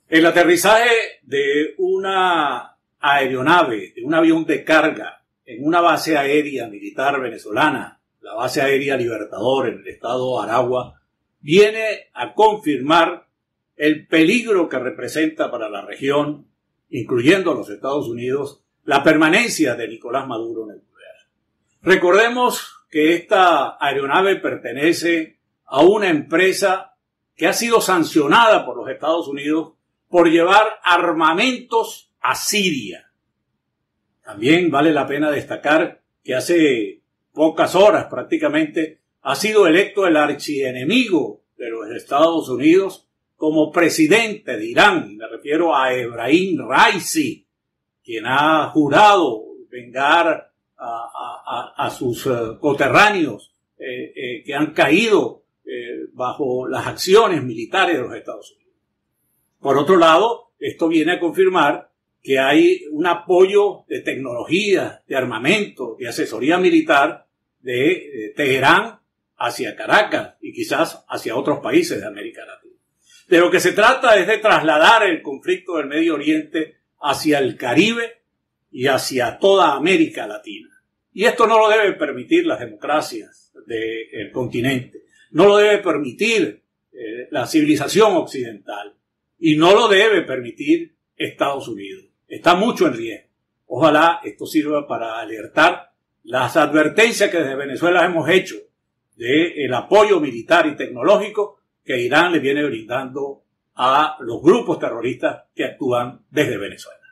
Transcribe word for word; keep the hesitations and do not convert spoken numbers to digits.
El aterrizaje de una aeronave, de un avión de carga en una base aérea militar venezolana, la base aérea Libertador en el estado Aragua, viene a confirmar el peligro que representa para la región, incluyendo a los Estados Unidos, la permanencia de Nicolás Maduro en el poder. Recordemos que esta aeronave pertenece a una empresa que ha sido sancionada por los Estados Unidos por llevar armamentos a Siria. También vale la pena destacar que hace pocas horas prácticamente ha sido electo el archienemigo de los Estados Unidos como presidente de Irán. Me refiero a Ebrahim Raisi, quien ha jurado vengar a, a, a, a sus uh, coterráneos eh, eh, que han caído eh, bajo las acciones militares de los Estados Unidos. Por otro lado, esto viene a confirmar que hay un apoyo de tecnología, de armamento, de asesoría militar de, de Teherán hacia Caracas y quizás hacia otros países de América Latina. De lo que se trata es de trasladar el conflicto del Medio Oriente hacia el Caribe y hacia toda América Latina. Y esto no lo deben permitir las democracias del continente, no lo debe permitir eh, la civilización occidental y no lo debe permitir Estados Unidos. Está mucho en riesgo. Ojalá esto sirva para alertar las advertencias que desde Venezuela hemos hecho del apoyo militar y tecnológico que Irán le viene brindando a los grupos terroristas que actúan desde Venezuela.